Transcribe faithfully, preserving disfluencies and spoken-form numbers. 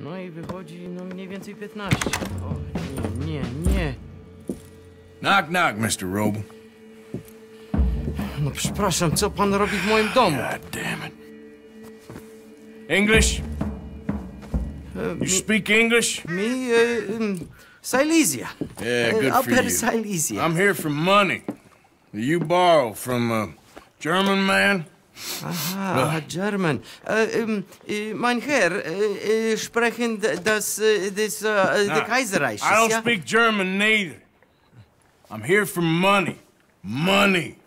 No i wychodzi, no mniej więcej piętnaście. O, nie, nie, nie. Knock, knock, mister Wróbel. No przepraszam, co pan robi w moim domu? God damn it. English? E, You speak English? Mi, e, um, Silesia. Yeah, good E, for Upper you. Silesia. I'm here for money. You borrow from a German man? Aha, German. Uh, um, uh, mein Herr, uh, uh, sprechen das, uh, das, uh, the Kaiserreich, I don't ja? speak German neither. I'm here for money. Money.